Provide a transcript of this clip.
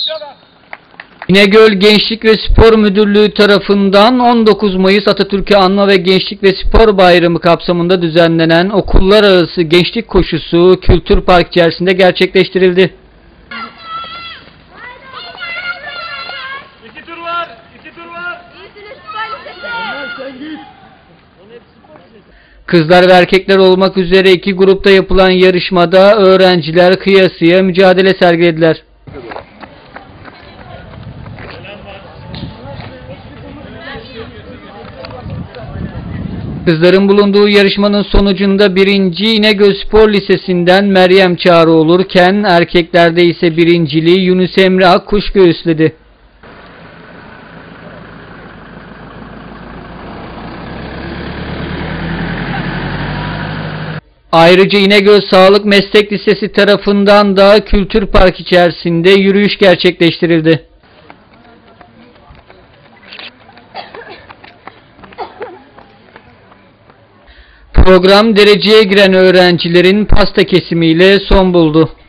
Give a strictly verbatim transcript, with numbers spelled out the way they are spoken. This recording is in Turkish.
İnegöl Gençlik ve Spor Müdürlüğü tarafından on dokuz Mayıs Atatürk'ü Anma ve Gençlik ve Spor Bayramı kapsamında düzenlenen okullar arası gençlik koşusu Kültür Park içerisinde gerçekleştirildi. İki tur var, iki tur var. Kızlar ve erkekler olmak üzere iki grupta yapılan yarışmada öğrenciler kıyasıya mücadele sergilediler. Kızların bulunduğu yarışmanın sonucunda birinci İnegöl Spor Lisesi'nden Meryem Çağrı olurken erkeklerde ise birinciliği Yunus Emre Akkuş göğüsledi. Ayrıca İnegöl Sağlık Meslek Lisesi tarafından da Kültür Park içerisinde yürüyüş gerçekleştirildi. Program dereceye giren öğrencilerin pasta kesimiyle son buldu.